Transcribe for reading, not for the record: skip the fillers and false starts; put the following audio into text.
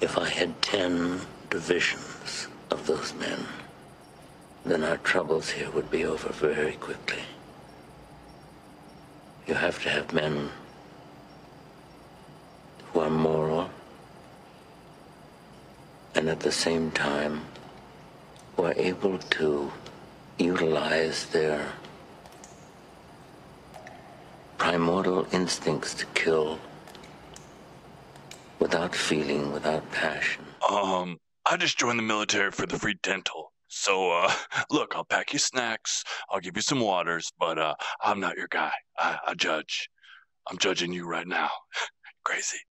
If I had 10 divisions of those men, then our troubles here would be over very quickly. You have to have men who are moral and at the same time who are able to utilize their primordial instincts to kill without feeling, without passion. I just joined the military for the free dental. So, look, I'll pack you snacks, I'll give you some waters, but I'm not your guy. I judge. I'm judging you right now. Crazy.